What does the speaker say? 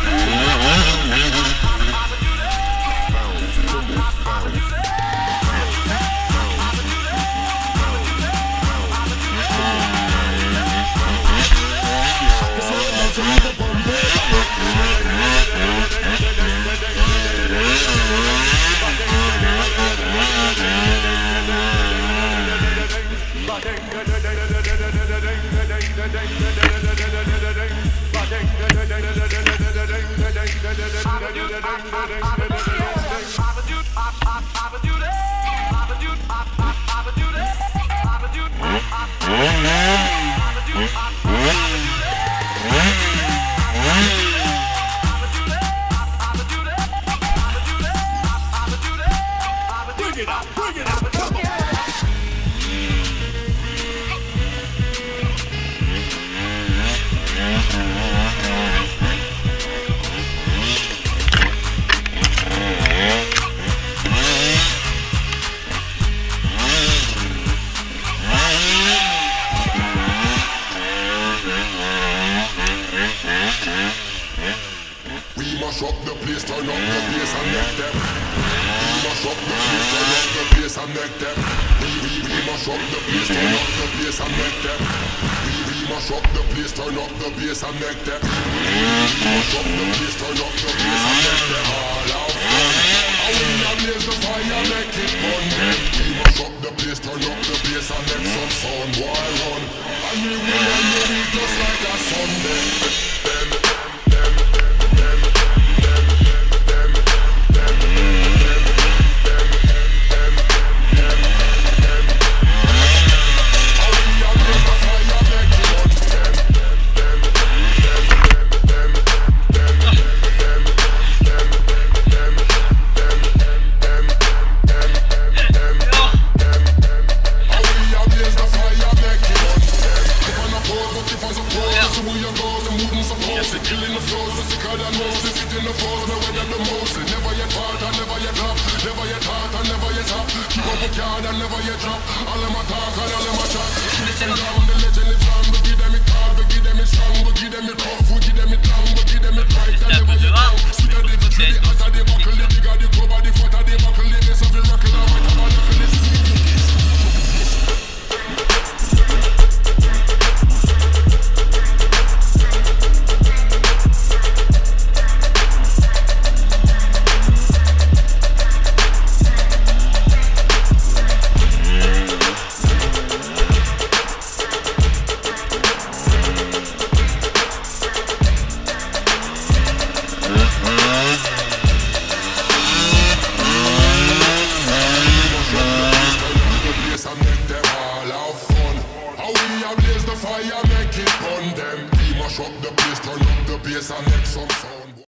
mash up the place, turn up the bass and make them. We mash up the place, turn up the bass and make them. We mash up the place, turn up the bass and make them. We mash up the place, turn up the bass and make them. We mash up the place, turn up the bass and make them all out fun. And we blaze the fire, make it fun. We mash up the place, turn up the bass and make some sound, boy run. And we will just like a Sunday. Step with it.